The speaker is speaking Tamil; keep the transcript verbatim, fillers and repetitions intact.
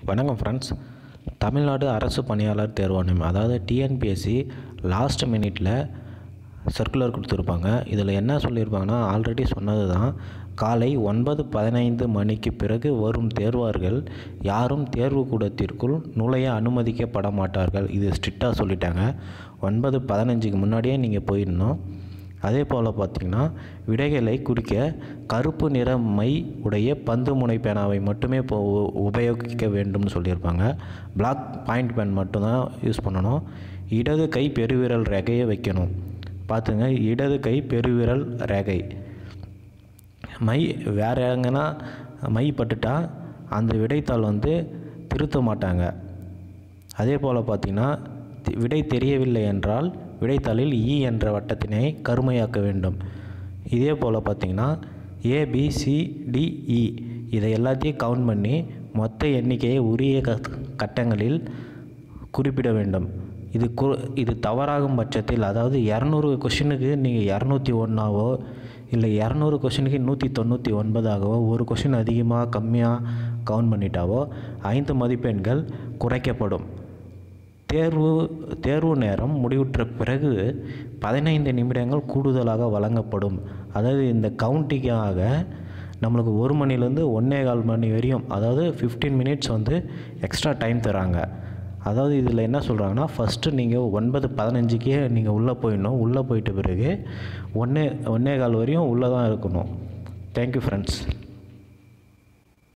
வணக்கம் ஃப்ரெண்ட்ஸ். தமிழ்நாடு அரசு பணியாளர் தேர்வாணையம் அதாவது டிஎன்பிஎஸ்சி லாஸ்ட் மினிட்டில் சர்க்குலர் கொடுத்துருப்பாங்க. இதில் என்ன சொல்லியிருப்பாங்கன்னா, ஆல்ரெடி சொன்னது தான், காலை ஒன்பது பதினைந்து மணிக்கு பிறகு வரும் தேர்வார்கள் யாரும் தேர்வு கூடத்திற்குள் நுழைய அனுமதிக்கப்பட மாட்டார்கள். இது ஸ்ட்ரிக்டாக சொல்லிட்டாங்க. ஒன்பது பதினஞ்சுக்கு முன்னாடியே நீங்கள் போயிடணும். அதே போல் பார்த்திங்கன்னா, விடைகளை குறிக்க கருப்பு நிற மை உடைய பந்து முனை பேனாவை மட்டுமே இப்போ உபயோகிக்க வேண்டும்னு சொல்லியிருப்பாங்க. பிளாக் பாயிண்ட் பென் மட்டும்தான் யூஸ் பண்ணணும். இடது கை பெருவிரல் ரேகையை வைக்கணும். பார்த்துங்க, இடது கை பெருவிரல் ரேகை. மை வேறு எங்கன்னா மை பட்டுட்டா அந்த விடைத்தாள் வந்து திருத்த மாட்டாங்க. அதே போல் பார்த்திங்கன்னா, விடை தெரியவில்லை என்றால் விடைத்தாளில் இ என்ற வட்டத்தினை கருமையாக்க வேண்டும். இதே போல் பார்த்திங்கன்னா, ஏபிசிடிஇ இதை எல்லாத்தையும் கவுண்ட் பண்ணி மொத்த எண்ணிக்கையை உரிய கட்டங்களில் குறிப்பிட வேண்டும். இது கு இது தவறாகும் பட்சத்தில், அதாவது இரநூறு கொஷினுக்கு நீங்கள் இரநூத்தி ஒன்றாவோ இல்லை இரநூறு கொஷினுக்கு நூற்றி தொண்ணூற்றி ஒன்பதாகவோ ஒரு கொஷின் அதிகமாக கம்மியாக கவுண்ட் பண்ணிட்டாவோ ஐந்து மதிப்பெண்கள் குறைக்கப்படும். தேர்வு தேர்வு நேரம் முடிவுற்ற பிறகு பதினைந்து நிமிடங்கள் கூடுதலாக வழங்கப்படும். அதாவது இந்த கவுண்டிங்காக நம்மளுக்கு ஒரு மணிலேருந்து ஒன்றே கால் மணி வரையும், அதாவது ஃபிஃப்டீன் மினிட்ஸ் வந்து எக்ஸ்ட்ரா டைம் தராங்க. அதாவது இதில் என்ன சொல்கிறாங்கன்னா, ஃபஸ்ட்டு நீங்கள் ஒன்பது பதினஞ்சுக்கே நீங்கள் உள்ளே போயிடணும். உள்ளே போயிட்ட பிறகு ஒன்றே ஒன்றே கால் வரையும் உள்ளே தான் இருக்கணும். Thank you friends.